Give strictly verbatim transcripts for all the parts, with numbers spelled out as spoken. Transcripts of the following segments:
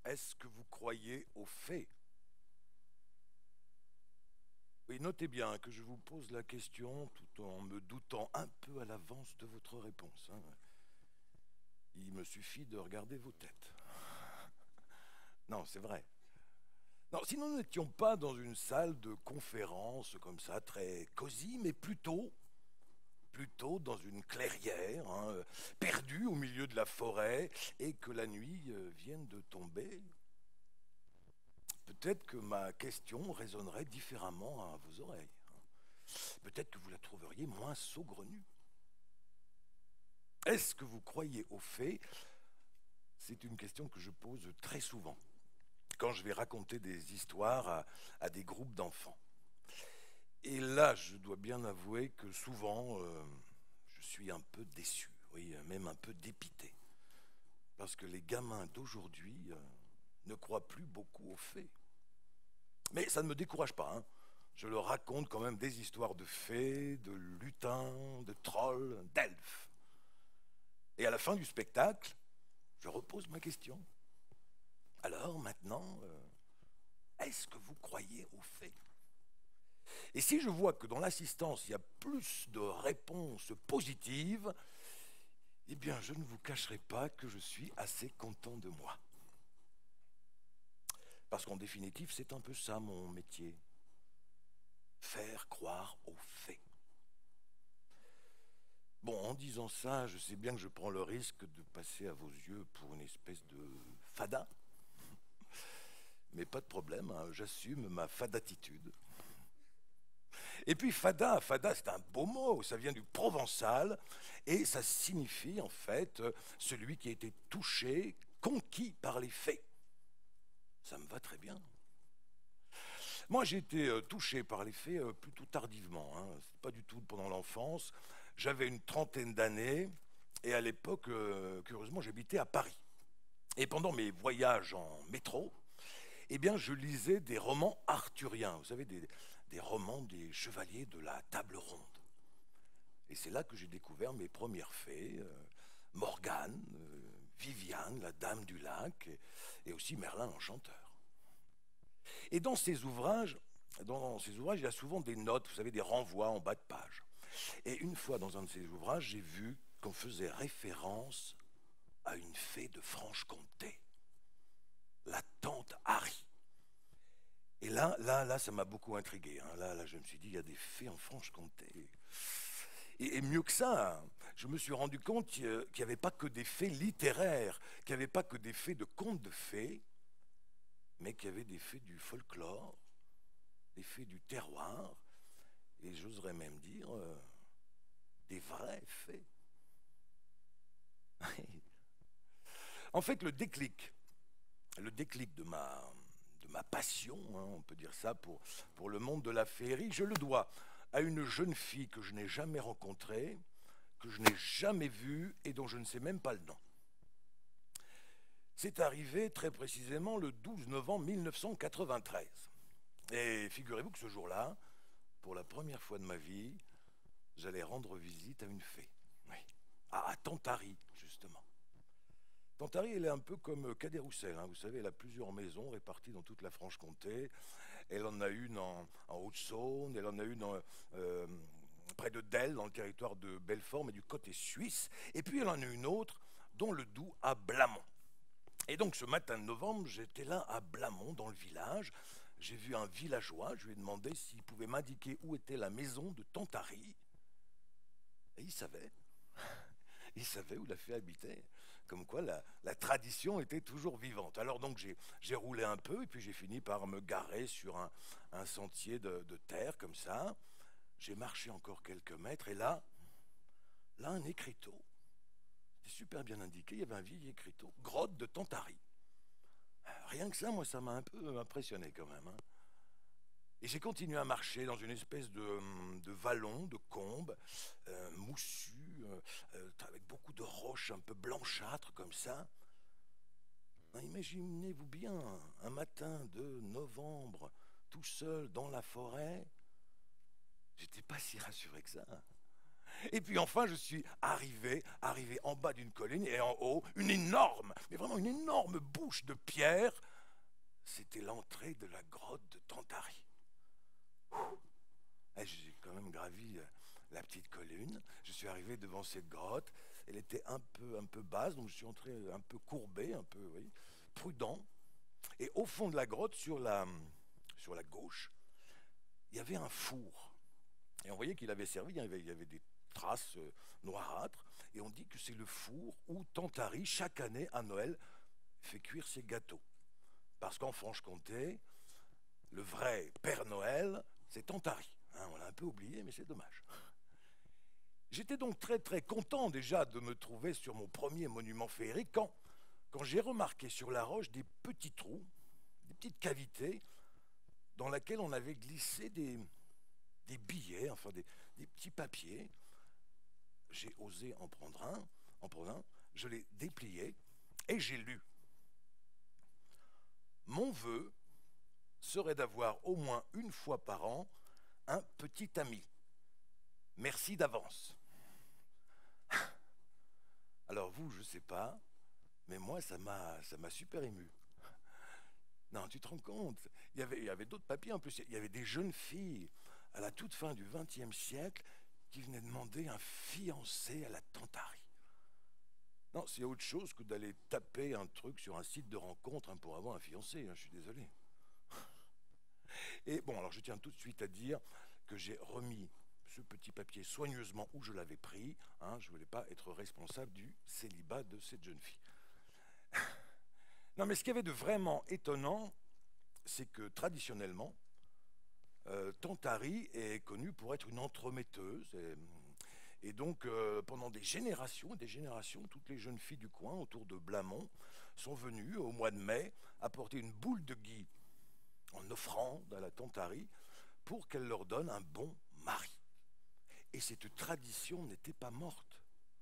Est-ce que vous croyez aux fées? Oui, notez bien que je vous pose la question tout en me doutant un peu à l'avance de votre réponse, hein. Il me suffit de regarder vos têtes. Non, c'est vrai. Non, si nous n'étions pas dans une salle de conférence comme ça, très cosy, mais plutôt, plutôt dans une clairière, hein, perdue au milieu de la forêt, et que la nuit euh, vienne de tomber, peut-être que ma question résonnerait différemment à vos oreilles. Peut-être que vous la trouveriez moins saugrenue. Est-ce que vous croyez aux fées? C'est une question que je pose très souvent quand je vais raconter des histoires à, à des groupes d'enfants. Et là, je dois bien avouer que souvent, euh, je suis un peu déçu, oui, même un peu dépité. Parce que les gamins d'aujourd'hui euh, ne croient plus beaucoup aux fées. Mais ça ne me décourage pas, hein. Je leur raconte quand même des histoires de fées, de lutins, de trolls, d'elfes. Et à la fin du spectacle, je repose ma question. Alors maintenant, euh, est-ce que vous croyez aux fées? Et si je vois que dans l'assistance, il y a plus de réponses positives, eh bien, je ne vous cacherai pas que je suis assez content de moi. Parce qu'en définitive, c'est un peu ça mon métier. Faire croire aux fées. Bon, en disant ça, je sais bien que je prends le risque de passer à vos yeux pour une espèce de fada. Mais pas de problème, hein, j'assume ma fadatitude. Et puis fada, fada c'est un beau mot, ça vient du provençal et ça signifie en fait euh, celui qui a été touché, conquis par les fées. Ça me va très bien. Moi j'ai été euh, touché par les fées euh, plutôt tardivement, hein. C'est pas du tout pendant l'enfance. J'avais une trentaine d'années et à l'époque, euh, curieusement, j'habitais à Paris. Et pendant mes voyages en métro, eh bien, je lisais des romans arthuriens, vous savez, des, des romans des chevaliers de la table ronde. Et c'est là que j'ai découvert mes premières fées, euh, Morgane, euh, Viviane, la dame du lac, et, et aussi Merlin l'enchanteur. Et dans ces ouvrages, dans ces ouvrages, il y a souvent des notes, vous savez, des renvois en bas de page. Et une fois, dans un de ces ouvrages, j'ai vu qu'on faisait référence à une fée de Franche-Comté, la tante Harry. Et là, là, là, ça m'a beaucoup intrigué, hein. Là, là, je me suis dit, il y a des fées en Franche-Comté. Et, et mieux que ça, je me suis rendu compte qu'il n'y avait pas que des fées littéraires, qu'il n'y avait pas que des fées de contes de fées, mais qu'il y avait des fées du folklore, des fées du terroir, et j'oserais même dire euh, des vraies fées. En fait, le déclic, le déclic de ma, de ma passion, hein, on peut dire ça, pour, pour le monde de la féerie, je le dois à une jeune fille que je n'ai jamais rencontrée, que je n'ai jamais vue et dont je ne sais même pas le nom. C'est arrivé très précisément le douze novembre mille neuf cent quatre-vingt-treize. Et figurez-vous que ce jour-là, pour la première fois de ma vie, j'allais rendre visite à une fée. Oui, à, à Tantari, justement. Tantari, elle est un peu comme Cadet-Roussel, hein. Vous savez, elle a plusieurs maisons réparties dans toute la Franche-Comté. Elle en a une en, en Haute-Saône, elle en a une en, euh, près de Delle, dans le territoire de Belfort, mais du côté suisse. Et puis elle en a une autre, dans le Doubs, à Blamont. Et donc ce matin de novembre, j'étais là à Blamont, dans le village. J'ai vu un villageois, je lui ai demandé s'il pouvait m'indiquer où était la maison de Tantari. Et il savait. Il savait où la fée habitait. Comme quoi la, la tradition était toujours vivante. Alors donc j'ai, j'ai roulé un peu et puis j'ai fini par me garer sur un, un sentier de, de terre comme ça. J'ai marché encore quelques mètres et là, là un écriteau. C'était super bien indiqué, il y avait un vieil écriteau. Grotte de Tantari. Rien que ça, moi ça m'a un peu impressionné quand même, hein. Et j'ai continué à marcher dans une espèce de, de vallon, de combe, euh, moussu, euh, euh, avec beaucoup de roches un peu blanchâtres comme ça. Hein, imaginez-vous bien, un matin de novembre, tout seul dans la forêt, j'étais pas si rassuré que ça. Et puis enfin, je suis arrivé, arrivé en bas d'une colline et en haut, une énorme, mais vraiment une énorme bouche de pierre. C'était l'entrée de la grotte de Tantari. J'ai quand même gravi la petite colline. Je suis arrivé devant cette grotte. Elle était un peu, un peu basse, donc je suis entré un peu courbé, un peu, oui, prudent. Et au fond de la grotte, sur la, sur la gauche, il y avait un four. Et on voyait qu'il avait servi, il y avait, il y avait des traces euh, noirâtres. Et on dit que c'est le four où Tantari, chaque année à Noël, fait cuire ses gâteaux. Parce qu'en Franche-Comté, le vrai Père Noël, c'est Tantari. Hein, on l'a un peu oublié, mais c'est dommage. J'étais donc très très content déjà de me trouver sur mon premier monument féerique quand, quand j'ai remarqué sur la roche des petits trous, des petites cavités dans lesquelles on avait glissé des, des billets, enfin des, des petits papiers. J'ai osé en prendre un, en prendre un, je l'ai déplié et j'ai lu. Mon vœu serait d'avoir au moins une fois par an un petit ami. Merci d'avance. Alors vous, je ne sais pas, mais moi, ça m'a ça m'a super ému. Non, tu te rends compte, il y avait, il y avait d'autres papiers en plus. Il y avait des jeunes filles à la toute fin du vingtième siècle qui venaient demander un fiancé à la Tantari. Non, c'est autre chose que d'aller taper un truc sur un site de rencontre hein, pour avoir un fiancé, hein, je suis désolé. Et bon, alors je tiens tout de suite à dire que j'ai remis ce petit papier soigneusement où je l'avais pris. Hein, je ne voulais pas être responsable du célibat de cette jeune fille. Non, mais ce qu'il y avait de vraiment étonnant, c'est que traditionnellement, euh, Tantari est connue pour être une entremetteuse. Et, et donc, euh, pendant des générations et des générations, toutes les jeunes filles du coin autour de Blamont sont venues au mois de mai apporter une boule de gui en offrande à la Tantari pour qu'elle leur donne un bon mari. Et cette tradition n'était pas morte.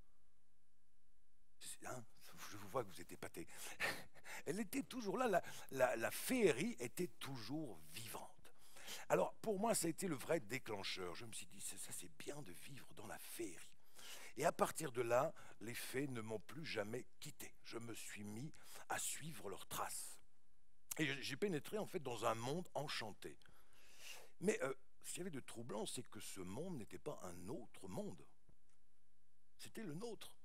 Hein, je vous vois que vous êtes épatés. Elle était toujours là, la, la, la féerie était toujours vivante. Alors pour moi, ça a été le vrai déclencheur. Je me suis dit, ça, ça c'est bien de vivre dans la féerie. Et à partir de là, les fées ne m'ont plus jamais quitté. Je me suis mis à suivre leurs traces. Et j'ai pénétré en fait dans un monde enchanté. Mais euh, ce qu'il y avait de troublant, c'est que ce monde n'était pas un autre monde. C'était le nôtre.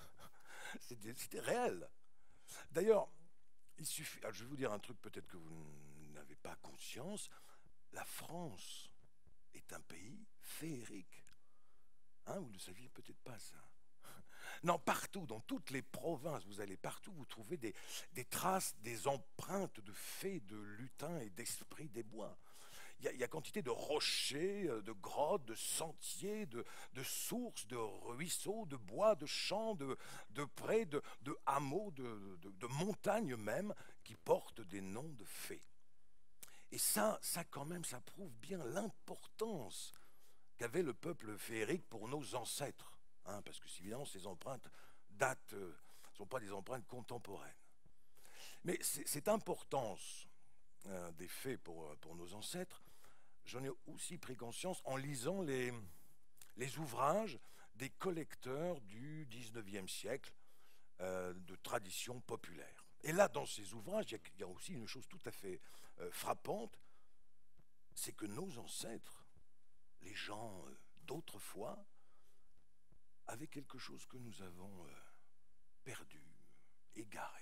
C'était réel. D'ailleurs, il suffit. Alors je vais vous dire un truc peut-être que vous n'avez pas conscience. La France est un pays féerique. Hein, vous ne saviez peut-être pas ça. Non, partout, dans toutes les provinces, vous allez partout, vous trouvez des, des traces, des empreintes de fées, de lutins et d'esprits des bois. Il y, a, il y a quantité de rochers, de grottes, de sentiers, de, de sources, de ruisseaux, de bois, de champs, de, de prés, de, de hameaux, de, de, de montagnes même, qui portent des noms de fées. Et ça, ça quand même, ça prouve bien l'importance qu'avait le peuple féerique pour nos ancêtres. Hein, parce que évidemment, ces empreintes datent, ne euh, sont pas des empreintes contemporaines. Mais cette importance euh, des fées pour, pour nos ancêtres, j'en ai aussi pris conscience en lisant les, les ouvrages des collecteurs du dix-neuvième siècle euh, de tradition populaire. Et là, dans ces ouvrages, il y, y a aussi une chose tout à fait euh, frappante, c'est que nos ancêtres, les gens euh, d'autrefois, avaient quelque chose que nous avons euh, perdu, égaré.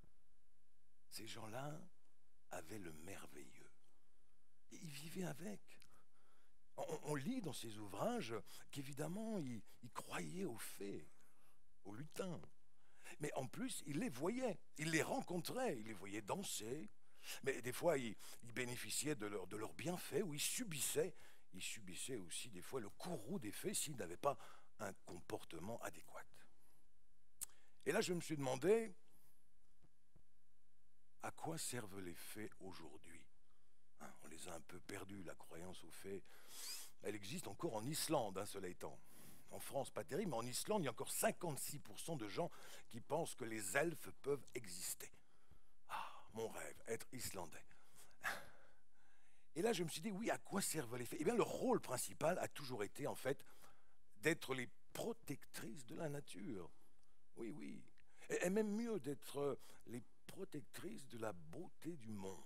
Ces gens-là avaient le merveilleux. Et ils vivaient avec. On, on lit dans ces ouvrages qu'évidemment, ils, ils croyaient aux fées, aux lutins. Mais en plus, ils les voyaient, ils les rencontraient, ils les voyaient danser. Mais des fois, ils, ils bénéficiaient de leurs de leur bienfaits ou ils subissaient, ils subissaient aussi des fois le courroux des fées s'ils n'avaient pas un comportement adéquat. Et là, je me suis demandé, à quoi servent les fées aujourd'hui? Hein, on les a un peu perdus, la croyance aux fées. Elle existe encore en Islande, hein, cela étant. En France, pas terrible, mais en Islande, il y a encore cinquante-six pour cent de gens qui pensent que les elfes peuvent exister. Ah, mon rêve, être islandais. Et là, je me suis dit, oui, à quoi servent les fées? Eh bien, le rôle principal a toujours été, en fait, d'être les protectrices de la nature. Oui, oui. Et, et même mieux, d'être les protectrices de la beauté du monde.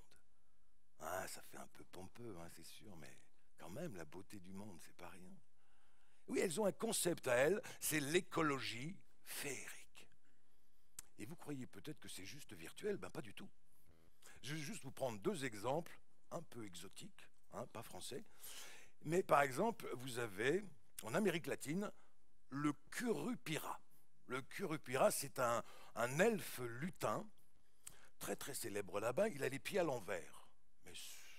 Ah, ça fait un peu pompeux, hein, c'est sûr, mais quand même, la beauté du monde, c'est pas rien. Oui, elles ont un concept à elles, c'est l'écologie féerique. Et vous croyez peut-être que c'est juste virtuel? Ben pas du tout. Je vais juste vous prendre deux exemples, un peu exotiques, hein, pas français. Mais par exemple, vous avez, en Amérique latine, le curupira. Le curupira, c'est un, un elfe lutin, très très célèbre là-bas. Il a les pieds à l'envers. Mais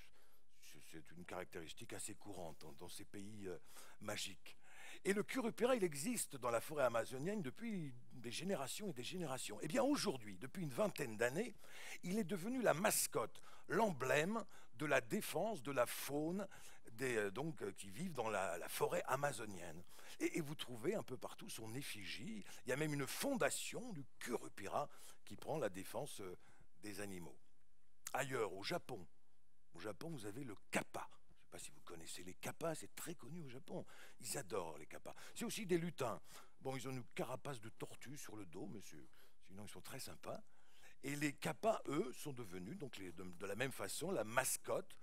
c'est une caractéristique assez courante dans, dans ces pays euh, magiques. Et le curupira, il existe dans la forêt amazonienne depuis des générations et des générations. Eh bien aujourd'hui, depuis une vingtaine d'années, il est devenu la mascotte, l'emblème de la défense de la faune des, euh, donc, euh, qui vivent dans la, la forêt amazonienne. Et, et vous trouvez un peu partout son effigie. Il y a même une fondation du curupira qui prend la défense euh, des animaux. Ailleurs, au Japon, au Japon, vous avez le kappa. Je ne sais pas si vous connaissez les kappas, c'est très connu au Japon. Ils adorent les kappas. C'est aussi des lutins. Bon, ils ont une carapace de tortue sur le dos, mais sinon ils sont très sympas. Et les kappas, eux, sont devenus, donc les, de, de la même façon, la mascotte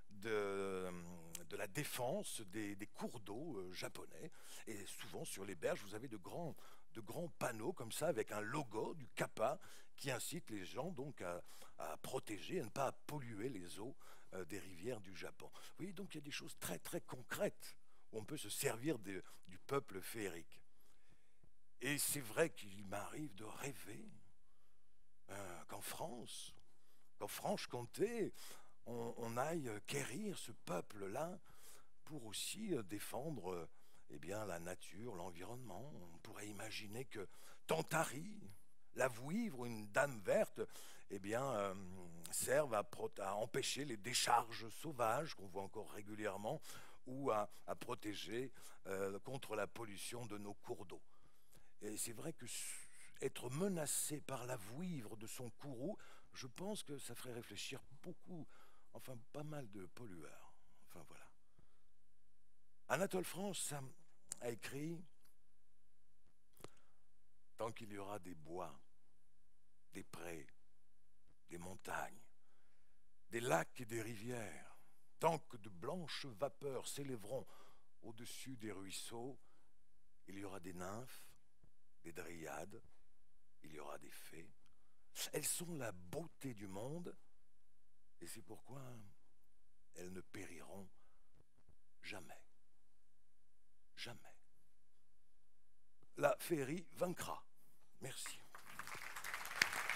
de, de la défense des, des cours d'eau euh, japonais. Et souvent, sur les berges, vous avez de grands, de grands panneaux comme ça, avec un logo du kappa qui incite les gens donc à, à protéger, à ne pas polluer les eaux euh, des rivières du Japon. Vous voyez, donc il y a des choses très très concrètes où on peut se servir de, du peuple féerique. Et c'est vrai qu'il m'arrive de rêver euh, qu'en France, qu'en Franche-Comté, on, on aille quérir ce peuple-là pour aussi euh, défendre euh, eh bien, la nature, l'environnement. On pourrait imaginer que Tantari, la vouivre ou une dame verte, eh bien, euh, servent à, à empêcher les décharges sauvages qu'on voit encore régulièrement ou à, à protéger euh, contre la pollution de nos cours d'eau. Et c'est vrai que être menacé par la vouivre de son courroux, je pense que ça ferait réfléchir beaucoup, enfin pas mal de pollueurs. Enfin voilà. Anatole France a écrit « Tant qu'il y aura des bois, des prés, des montagnes, des lacs et des rivières, tant que de blanches vapeurs s'élèveront au-dessus des ruisseaux, il y aura des nymphes, des dryades, il y aura des fées. Elles sont la beauté du monde et c'est pourquoi elles ne périront jamais. Jamais. La féerie vaincra. Merci.